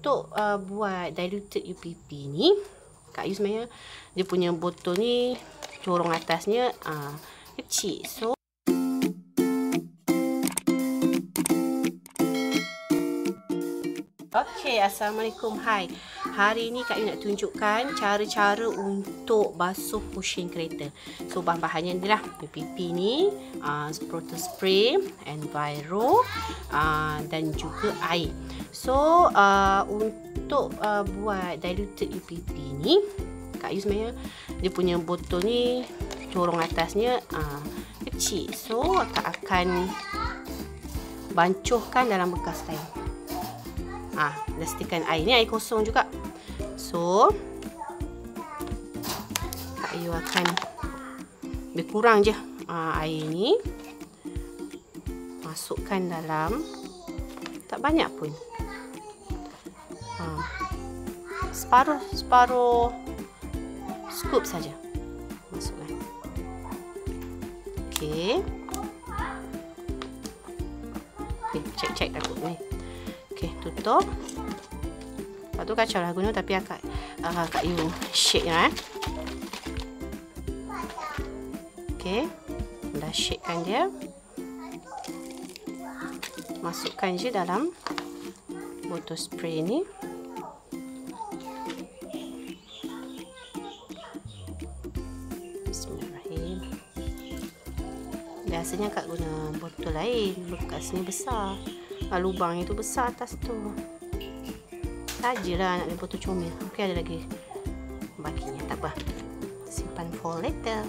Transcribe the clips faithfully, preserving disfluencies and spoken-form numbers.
untuk uh, buat diluted U P P ni, Kak Ayu sebenarnya dia punya botol ni corong atasnya uh, kecil. So Okey, Assalamualaikum. Hai. Hari ni Kak Ayu nak tunjukkan cara-cara untuk basuh pusing kereta. So bahan-bahannya adalah U P P ni, uh, Proto Spray, Enviro, uh, dan juga air. So uh, untuk uh, buat diluted U P P ni, Kak Ayu sebenarnya dia punya botol ni corong atasnya uh, kecil. So Kak akan bancuhkan dalam bekas air. Ah, dah setikan air ni, air kosong juga. So Kak Ayu akan lebih kurang je ah, air ni masukkan dalam, tak banyak pun, ah, separuh separuh scoop saja masukkan. Okey, okay, cek-cek takut ni. Okey, tutup. Lepas tu kacau lah guna, tapi akak uh, Kak Ayu shake lah eh. Okey, dah shakekan dia. Masukkan je dalam botol spray ni. Bismillahirrahmanirrahim. Biasanya Kak guna botol lain, bekas ni besar. Ah, lubang itu besar atas tu. Sajalah nak botol comel. Okey, ada lagi bakinya, tak apa. Simpan for later.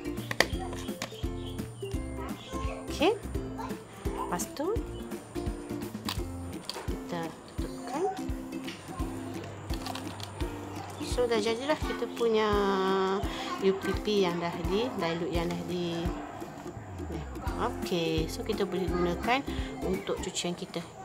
Okey. Lepas tu kita tutupkan. So dah jadilah kita punya U P P yang dah di dilute, yang dah di. Okey, so kita boleh gunakan untuk cucian kita.